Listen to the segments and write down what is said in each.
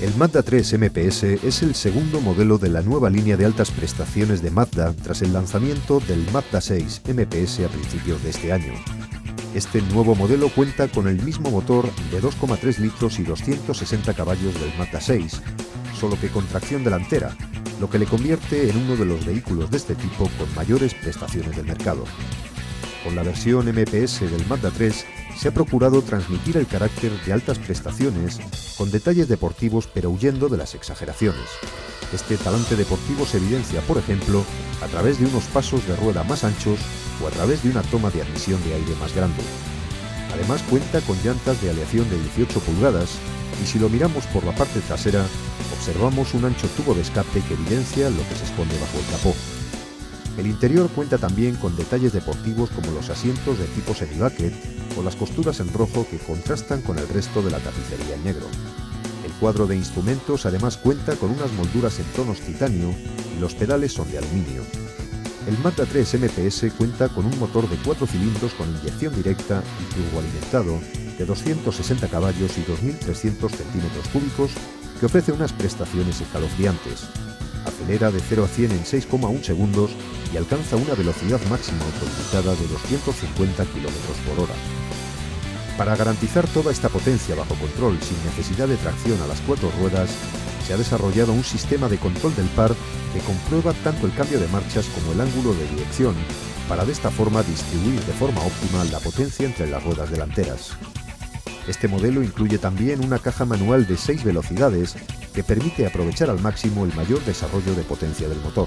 El Mazda 3 MPS es el segundo modelo de la nueva línea de altas prestaciones de Mazda tras el lanzamiento del Mazda 6 MPS a principios de este año. Este nuevo modelo cuenta con el mismo motor de 2,3 litros y 260 caballos del Mazda 6, solo que con tracción delantera, lo que le convierte en uno de los vehículos de este tipo con mayores prestaciones del mercado. Con la versión MPS del Mazda 3 se ha procurado transmitir el carácter de altas prestaciones con detalles deportivos pero huyendo de las exageraciones. Este talante deportivo se evidencia, por ejemplo, a través de unos pasos de rueda más anchos o a través de una toma de admisión de aire más grande. Además cuenta con llantas de aleación de 18 pulgadas y si lo miramos por la parte trasera, observamos un ancho tubo de escape que evidencia lo que se esconde bajo el capó. El interior cuenta también con detalles deportivos como los asientos de tipo semi-bucket o las costuras en rojo que contrastan con el resto de la tapicería en negro. El cuadro de instrumentos además cuenta con unas molduras en tonos titanio y los pedales son de aluminio. El Mazda 3 MPS cuenta con un motor de 4 cilindros con inyección directa y turboalimentado de 260 caballos y 2.300 centímetros cúbicos que ofrece unas prestaciones escalofriantes. Acelera de 0 a 100 en 6,1 segundos y alcanza una velocidad máxima autolimitada de 250 km por hora. Para garantizar toda esta potencia bajo control sin necesidad de tracción a las 4 ruedas, se ha desarrollado un sistema de control del par que comprueba tanto el cambio de marchas como el ángulo de dirección para de esta forma distribuir de forma óptima la potencia entre las ruedas delanteras. Este modelo incluye también una caja manual de 6 velocidades que permite aprovechar al máximo el mayor desarrollo de potencia del motor.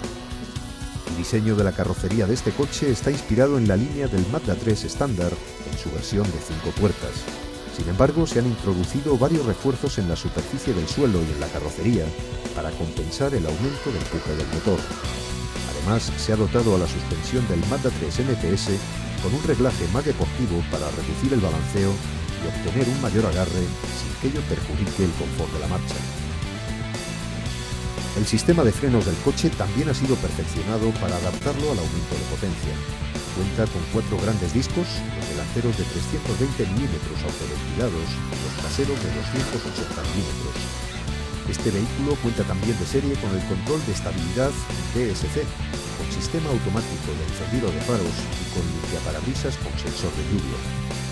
El diseño de la carrocería de este coche está inspirado en la línea del Mazda 3 estándar en su versión de 5 puertas. Sin embargo, se han introducido varios refuerzos en la superficie del suelo y en la carrocería para compensar el aumento del empuje del motor. Además, se ha dotado a la suspensión del Mazda 3 MPS con un reglaje más deportivo para reducir el balanceo y obtener un mayor agarre sin que ello perjudique el confort de la marcha. El sistema de frenos del coche también ha sido perfeccionado para adaptarlo al aumento de potencia. Cuenta con 4 grandes discos, los delanteros de 320 mm autoventilados y los traseros de 280 mm. Este vehículo cuenta también de serie con el control de estabilidad DSC, con sistema automático de encendido de faros y con limpiaparabrisas con sensor de lluvia.